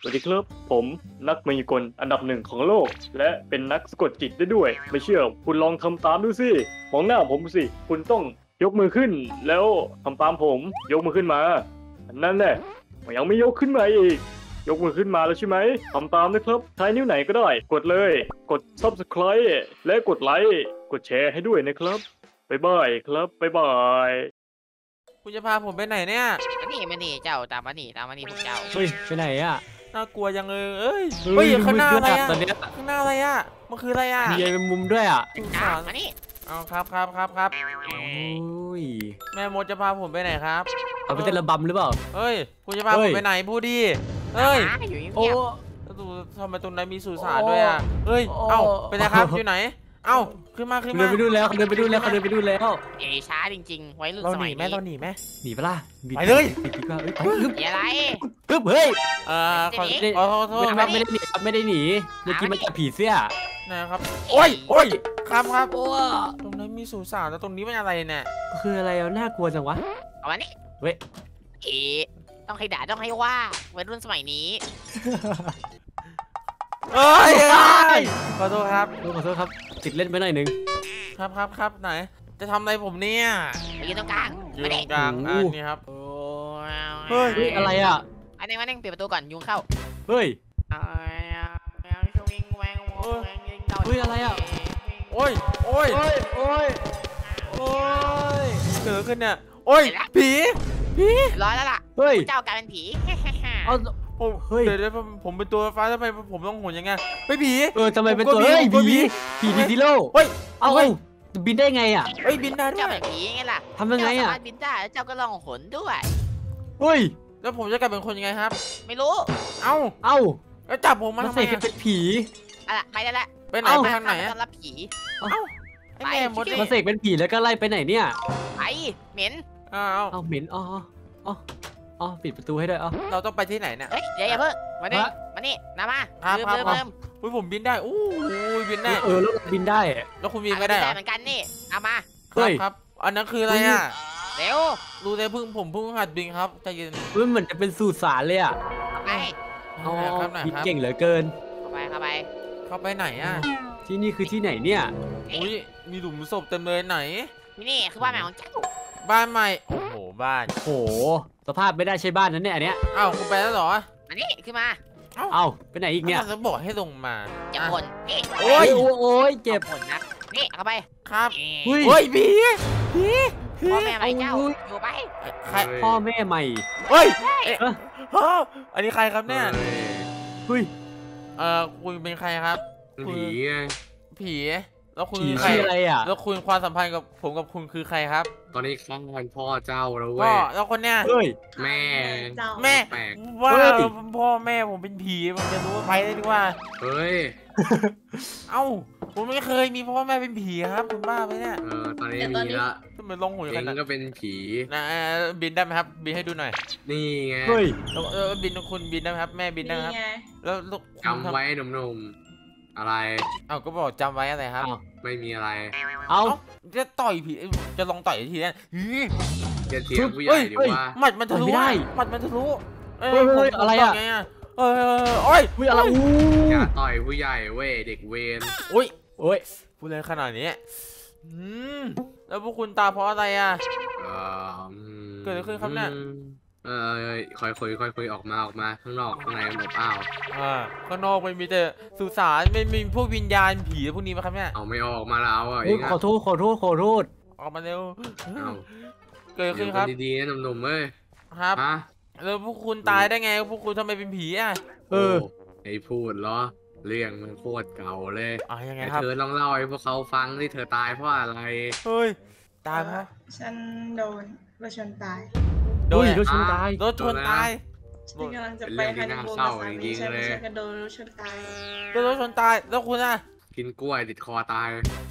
สวัสดีครับผมนักมายากลอันดับหนึ่งของโลกและเป็นนักสะกดจิตได้ด้วยไม่เชื่อคุณลองทำตามดูสิมองหน้าผมสิคุณต้องยกมือขึ้นแล้วทำตามผมยกมือขึ้นมานั่นแหละยังไม่ยกขึ้นมาอีกยกมือขึ้นมาแล้วใช่ไหมทำตามนะครับใช้นิ้วไหนก็ได้กดเลยกด Subscribe และกดไลค์กดแชร์ให้ด้วยนะครับบ๊ายบายครับบ๊ายบายคุณจะพาผมไปไหนเนี่ยมานี่เจ้าตามมานี่พวกเจ้าเฮ้ยไปไหนอ่ะน่ากลัวยังเลยเอ้ยเฮ้ยข้างหน้าอะไรอ่ะข้างหน้าอะไรอ่ะมันคืออะไรอ่ะมีไอ้มุมด้วยอ่ะมานี่เอาครับโอ้ยแม่มดจะพาผมไปไหนครับเอาไปเต้นระบำหรือเปล่าเฮ้ยคุณจะพาผมไปไหนพูดดิเฮ้ยโอ้ทำไมตรงนั้นมีสุสานด้วยอ่ะเฮ้ยเอ้าเป็นไงครับอยู่ไหนเอ้าขึ้นมาเดินไปดูแล้วเดินไปดูแล้วช้าจริงๆไว้รุ่นสมัยนี้เราหนีไหมหนีปะล่ะไปเลยอะไรเฮ้ยขอโทษครับไม่ได้หนีเมื่อกี้มันจับผีเสื้อนะครับโอ้ยครับตรงนั้นมีสุสานแล้วตรงนี้มันอะไรเนี่ยคืออะไรน่ากลัวจังวะเอามานี่เว้ยต้องให้ด่าต้องให้ว่าไว้รุ่นสมัยนี้เอ้ยขอโทษครับติดเล่นไปหน่อยนึงครับไหนจะทำอะไรผมเนี่ยยืนตรงกลางยืนตรงกลางนี่ครับเฮ้ยอะไรอ่ะอันนี้มานั่งปิดประตูก่อนยุงเข้าเฮ้ยอะไรอ่ะโอ้ยเกิดขึ้นเนี่ยโอ้ยผีร้อยแล้วล่ะเฮ้ยเจ้ากลายเป็นผีเอาเฮ้ยเดี๋ยวผมเป็นตัวฟ้าทำไมผมต้องโหนยังไงไม่ผีทำไมเป็นตัวผีดิโลเฮ้ยเอาบินได้ไงอ่ะเฮ้ยบินได้ด้วยเจ้าเป็นผีไงล่ะทำยังไงอ่ะบินได้แล้วเจ้าก็ลองหนด้วยเฮ้ยแล้วผมจะกลายเป็นคนยังไงครับไม่รู้เอ้าแล้วจับผมมาทำไมเป็นผีไปได้แล้วไปไหนไปทางไหนต้อนรับผีไอ้แม่มดมาเสกเป็นผีแล้วก็ไล่ไปไหนเนี่ยไปเหม็นเอาเหม็นอ๋อปิดประตูให้ด้วยเราต้องไปที่ไหนเนี่ยเดี๋ยวอย่าเพิ่งมานี่นะมาอุ้ยผมบินได้อู้บินได้แล้วบินได้แล้วคุณบินไม่ได้เหมือนกันนี่เอามาครับอันนั้นคืออะไรอ่ะเร็วรู้แต่ผมเพิ่งหัดบินครับใจเย็นเหมือนจะเป็นสุสานเลยอ่ะไปบินเก่งเหลือเกินเข้าไปไหนอ่ะที่นี่คือที่ไหนเนี่ยอุ้ยมีหลุมศพเต็มเลยไหนนี่คือบ้านใหม่ของเจ้าบ้านใหม่โอ้โหบ้านโอ้โหสภาพไม่ได้ใช่บ้านนั้นเนี่ยอันเนี้ยอ้าวคุณไปแล้วเหรอมานี่ขึ้นมาไปไหนอีกเนี่ยจะบอกให้ลงมาจะบ่นโอ้ยเจ็บบ่นนะนี่เข้าไปครับเฮ้ยผีพ่อแม่ใหม่เจ้าอยู่ไปพ่อแม่ใหม่เฮ้ยอันนี้ใครครับเนี่ยเฮ้ยคุณเป็นใครครับผีแล้วคุณใครอะไรอ่ะแล้วคุณความสัมพันธ์กับผมกับคุณคือใครครับตอนนี้ข้างเป็นพ่อเจ้าแล้วเว้ยแล้วคนเนี้ยแม่ว่าพ่อแม่ผมเป็นผีมันจะรู้ว่าไปได้ดีว่าเฮ้ยผมไม่เคยมีพ่อแม่เป็นผีครับคุณบ้าไปเนี่ยตอนนี้มีละทำไมลงหัวกันก็เป็นผีนะบินได้ไหมครับบินให้ดูหน่อยนี่ไงเฮ้ยบินคุณบินได้ไหมครับแม่บินได้ครับแล้วจำไว้หนุ่มอะไรก็บอกจำไว้อะไรครับไม่มีอะไรจะต่อยผีจะลองต่อยทีนี้จะเทียบผู้ใหญ่ดีว่าหมัดมันทะลุหมัดมันทะลุอะไรอ่ะโอ้ยอะไรอย่าต่อยผู้ใหญ่เว้ยเด็กเวรโอ้ยพูดเลยขนาดนี้แล้วพวกคุณตาเพราะอะไรอ่ะเกิดอะไรขึ้นครับเนี่ยค่อยออกมาข้างนอกข้างในหมดเปล่าข้างนอกมันมีแต่สุสานไม่มีพวกวิญญาณผีพวกนี้ไหมครับเนี่ยเอาไม่ออกมาแล้วขอโทษออกมาเร็วเกิดขึ้นครับดีๆนะหนุ่มๆเอ้ยครับแล้วพวกคุณตายได้ไงพวกคุณทำไมเป็นผีอ่ะไอ้พูดเหรอเรื่องมันโคตรเก่าเลยยังไงครับเธอลองเล่าให้พวกเขาฟังที่เธอตายเพราะอะไรเฮ้ยตายเพราะฉันโดนรถชนตายรถชนตายฉันกำลังจะไปฮันนีมูนกับสามีฉันก็โดนรถชนตายแล้วคุณอ่ะกินกล้วยติดคอตาย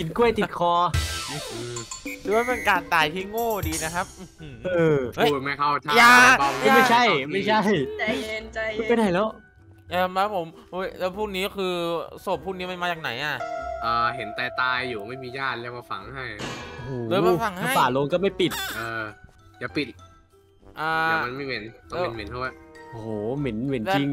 หรือว่าเป็นการตายที่โง่ดีนะครับพูดไม่เข้าท่าไม่ใช่ใจเย็นไปไหนแล้วมาผมแล้วพวกนี้คือศพพวกนี้มันมาจากไหนอ่ะเห็นตายอยู่ไม่มีญาติเลยมาฝังให้เลยมาฝังให้ฝาโลงก็ไม่ปิดอย่าปิดเดี๋ยวมันไม่เหม็นต้องเหม็นเท่าไหร่โอ้โหเหม็นจริง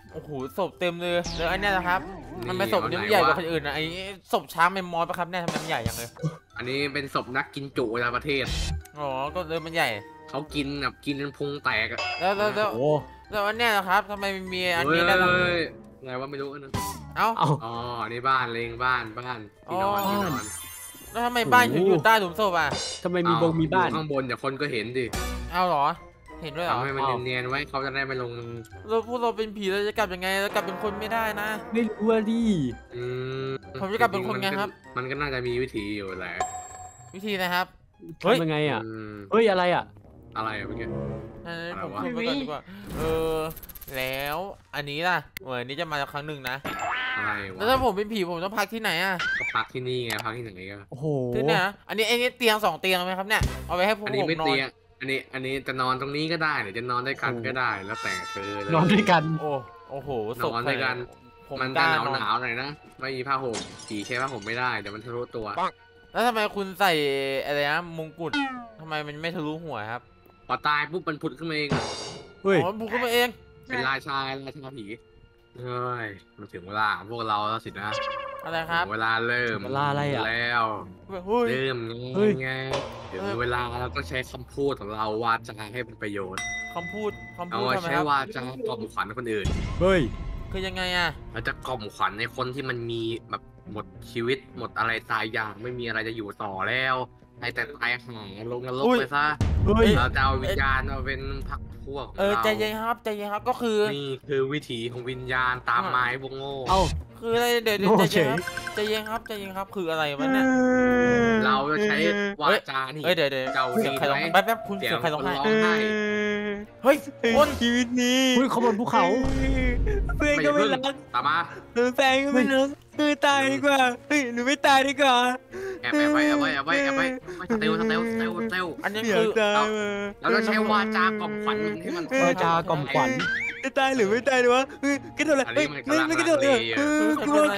โอ้โหศพเต็มเลยแล้วอันเนี้ยนะครับมันเป็นศพนี้ใหญ่กว่าคนอื่นนะไอ้ศพช้างเมมมอสปะครับเนี่ยทำไมมันใหญ่ยังเลยอันนี้เป็นศพนักกินจุในประเทศอ๋อก็เลยมันใหญ่เขากินแบบกินจนพุงแตกอะแล้วโอ้แล้วอันเนี้ยนะครับทำไมมีอันเฮ้นี้ยได้ล่ะอะไรวะไม่รู้อันนั้นเอ้าเอาอ๋อนี่บ้านเลงบ้านที่นอนที่นอนแล้วทำไมบ้านถึงอยู่ใต้หลุมศพอ่ะทำไมมีบงมีบ้านอยู่ข้างบนเดี๋ยวคนก็เห็นดิเอาเหรอเห็นด้วยเหรอทำให้มันเนียนๆไว้เขาจะได้ไม่ลงเราพวกเราเป็นผีเราจะกลับยังไงเรากลับเป็นคนไม่ได้นะไม่รู้ว่าดิอืมผมจะกลับเป็นคนไงครับมันก็น่าจะมีวิธีอยู่แหละวิธีนะครับ เฮ้ยทำยังไงอ่ะอืมเฮ้ยอะไรอ่ะอะไรอะเมื่อกี้ผมอะไรวะเข้าไปก่อนดีกว่าแล้วอันนี้ล่ะอันนี้จะมาครั้งหนึ่งนะอะไรแล้ววะถ้าผมเป็นผีผมต้องพักที่ไหนอ่ะก็พักที่นี่ไงพักที่ไหนก็โอ้โหที่เนี่ยนะอันนี้เตียง2 เตียงไหมครับเนี่ยเอาไว้ให้พวกอันผนี้มไม่นอเตีนยงอันนี้จะนอนตรงนี้ก็ได้หรือจะนอนด้วยกันก็ได้แล้วแต่เธอเลยนอนด้วยกันโอ้โหนอนด้วยกันผมมันกจะล้าหนานอนวๆหน่อยนะไม่มีผ้าห่มผีใช้ผ้าห่มไม่ได้เดี๋ยวมันทะลุตัวแล้วทำไมคุณใส่อะไรนะมงกุฎทำไมมันไม่ทะลุหัวครับพอตายปุ๊บมันผุดขึ้นมาเองเฮ้ยอ๋อบุกขึ้นมาเองเป็นราชาผีเฮ้ยมันถึงเวลาของพวกเราแล้วสินะอะไรครับถึงเวลาเริ่มเวลาอะไรอะแล้วเฮ้ยเริ่มเฮ้ยไงถึงเวลาเราต้องใช้คำพูดของเราวาจาให้เป็นประโยชน์คำพูดเอาทำไมใช้ครับวาจากล่อมขวัญคนอื่นเฮ้ยคือยังไงอ่ะเราจะกล่อมขวัญในคนที่มันมีแบบหมดชีวิตหมดอะไรตายอย่างไม่มีอะไรจะอยู่ต่อแล้วให้แต่ตายหาลงนรกไปซะเฮ้ยเราจะเอาวิญญาณมาเป็นพรรคพวกของเราใจเย็นครับใจเย็นครับก็คือนี่คือวิถีของวิญญาณตามไม้วงโง่เอาคืออะไรเดี๋ยวโง่ใจเฉเย็นยครับใจเย็นครับใจเย็นครับคืออะไรวะเนี่ยเราจะใช้วาจานี่เดี๋ยวเจ้าเสียงใครร้องดีไหมแป๊บคุณเสียเสียงงใครร้องคนไห้ร้องไห้เฮ้ยคนชีวิตนี้เฮ้ยเขาบนภูเขาเพื่อนก็ไม่รักตามมาแฟนก็ไม่รักตายดีกว่าเฮ้ยหนูไม่ตายดีกว่าแอบไว้สเตลอันนี้อยาคืกอตายเราจะใช้วาจากล่อมขวัญมันให้มันวาจากล่อมขวัญจะตายหรือไม่ตายดีวะกระโดดเลยอันนี้มันกำลังไม่กระโดดเลยลังเลอยู่กลัว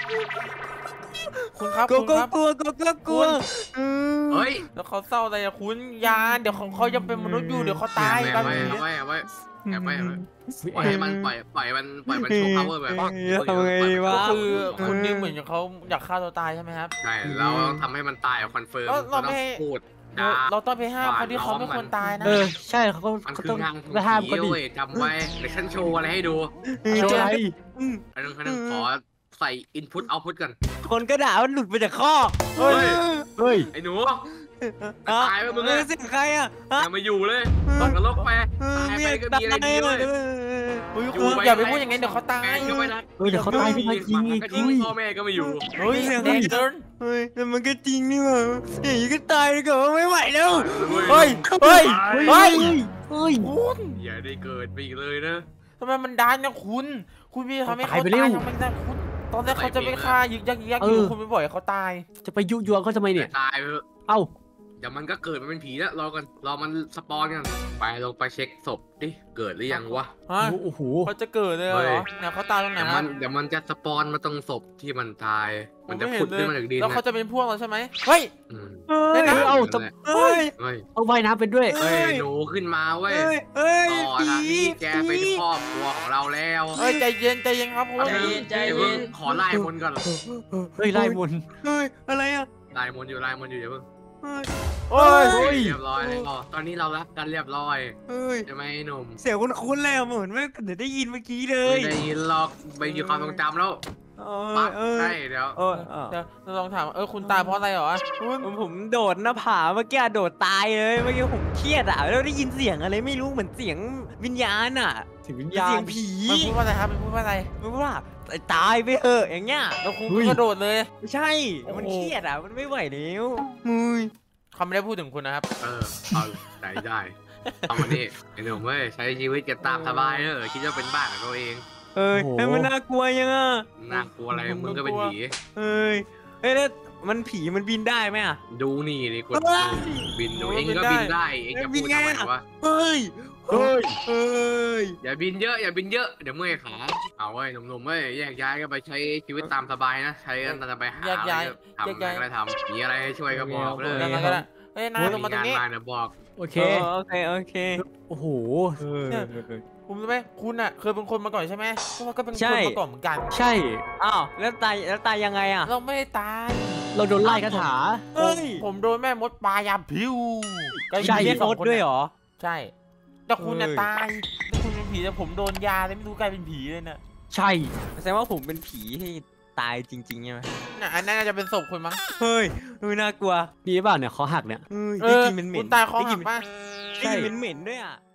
คุณครับกลัวคุณครับกลัวกลัวเฮ้ยแล้วเขาเศร้าอะไรอะคุณยาเดี๋ยวเขายังเป็นมนุษย์อยู่เดี๋ยวเขาตายแอบกันไว้ปล่อยให้มันปล่อยมันโชว์ power แบบทำไงวะก็คือคนนี้เหมือนเขาอยากฆ่าตัวตายใช่ไหมครับใช่เราต้องทำให้มันตายคอนเฟิร์มเราเราไม่ต้องพูดเราต้องไปห้ามคนที่เขาไม่ควรตายนะเออใช่เขามันเขาคืต้ององานของห้ามผีก็ดิเว้ยจำไว้เดี๋ยวฉันโชว์อะไรให้ดูโชว์อะไรอันนึงขอใส่ input output กันคนก็ด่ามันหลุดไปจากคอกเฮ้ยเฮ้ยไอ้หนูอ่ะตายไปมึงเออะอเสียงใครอ่ะอย่ามาอยู่เลยตกนรกไปตายไปก็มีอะไรดีเว้ยเฮ้ยอยู่คุณไปอย่าไปพูดอย่างนั้นเดี๋ยวเขาตายแม่ก็ไม่ได้เฮ้ยเดี๋ยวเขาตายขึ้นมาจริงหอีมาก ก็ทิ้งอุ้ยพ่อแม่ก็ไม่อยู่เฮ้ยเด็กเกินเฮ้ยแต่มันก็จริงนี่หว่าอย่างนี้ก็ตายดีกว่าไม่ไหวแล้วเฮ้ยเฮ้ยเฮ้ยเฮ้ยคุณอย่าได้เกิดไปอีกเลยนะทำไมมันดันนะคุณพี่ทำให้เขาตายไปตายเร็วทำไมนะคุณตอนแรกเขาจะไปฆ่ายึกยักอยู่คุณไม่บ่อยเขาตายจะไปยุยวนเขาทำไมเนี่ยตายไปเถอะเอ้าเดี๋ยวมันก็เกิดมาเป็นผีแล้วรอกันรอมันสปอนกันไปลงไปเช็คศพดิเกิดหรือยังวะฮะโอ้โหเขาจะเกิดเลยเหรเฮ้อย เนี่ยเขาตายตรงไหนเดี๋ยวคมัรับนเดี๋ยวมันจะสปอนมาตรงศพที่มันตาย มันจะไเห็ผุดขึ้นมาจากดินแล้วนะเขาจะเป็นพวกเราใช่ไหมเฮ้ยอืมเฮ้ได้ยนะเอ้านั่นแหละเฮ้ยเฮ้ยเอาว่ายน้ำเป็นด้วยเฮ้ยหนูขึ้นมาเว้ยเฮ้ยต่อทางนี้แกเป็นครอบครัวของเราแล้วเฮ้ยใจเย็นครับคุณใจเย็นขอไล่มนต์ก่อนเฮ้ยไล่มนต์เฮ้ยอะไรอ่ะไล่มนต์อยู่เดี๋ยวเพิ่งเฮ้ยโอ้ยเฮ้ยเรียบร้อยเลยอ๋อตอนนี้เรารักกันเรียบร้อยเฮ้ยใช่ไหมไอ้หนุ่มเสียงคุ้นๆเลยอะเหมือนไม่เดี๋ยวได้ยินเมื่อกี้เลไม่ยได้ยินหรอกไม่มีความทรงจำแล้ว ปั๊บใช่เดี๋ยวเออเดี๋ยวเราลองถามคุณตายเพราะอะไรเหรอผมโดดหน้าผาเมื่อกี้โดดตายเลยเมื่อกี้ผมเครียดอ่ะแล้วได้ยินเสียงอะไรไม่รู้เหมือนเสียงวิญญาณอ่ะถึงวิญเสีญาย ณงผีมันพูดว่าอะไรครับมันพูดว่าอะไรไม่รู้ว่าตายไปเถอะอย่างเงี้ยแล้วคุณเฮ้ยก็กระโดดเลยไม่ใช่โอ้โหมันเครียดอ่ะมันไม่ไหวแล้วมุยเขาไม่ได้พูดถึงคุณนะครับเอาได้เอามานี่ไอ้หนุ่มเว้ยใช้ชีวิตกันตามสบายคิดว่าเป็นบ้านของตัวเองเอ้ยโอ้โหเฮ้ยมันน่ากลัวยังอ่ะน่ากลัวอะไรมึงก็เป็นผีเอ้ยแล้วมันผีมันบินได้ไหมอ่ะดูนี่ดิกดเฮ้ยบินดูเองก็บินได้เองจะพูดทำไมวะเฮ้ยเฮ้ยอย่าบินเยอะเดี๋ยวเมื่อยขาเอาเว้ยหนุ่มๆเว้ยแยกย้ายกันไปใช้ชีวิตตามสบายนะใช้กันตามไปหาแยกย้ายทำอะไรก็ได้ทำมีอะไรให้ช่วยก็บอกเลยยังไงก็ได้เฮ้ยนายลงมาตรงนี้งานมาเดี๋ยวบอกโอเคโอเคโอ้โหเออผมรู้ไหมคุณอ่ะเคยเป็นคนมาก่อนใช่ไหมเพราะว่าก็เป็นคนมาก่อนเหมือนกันใช่อ้าวแล้วตายยังไงอ่ะเราไม่ได้ตายเราโดนไล่คาถาเฮ้ยผมโดนแม่มดปลายาพิวก็ใช่ผีเรียกสองรถคนด้วยเหรอใช่แต่คุณน่ะเฮ้ยตายแต่คุณเป็นผีแต่ผมโดนยาเลยไม่รู้กลายเป็นผีเลยน่ะใช่แสดงว่าผมเป็นผีที่ตายจริงๆใช่ไหมน่ะอันนั้นน่าจะเป็นศพคุณมั้งเฮ้ยน่ากลัวมีเปล่าเนี่ยคอหักเนี่ยเฮ้ยเอได้อกลินเหม็นๆคุณตายคอได้กหัลิ่กนป่ะได้กลินเหม็นๆด้วยอ่ะ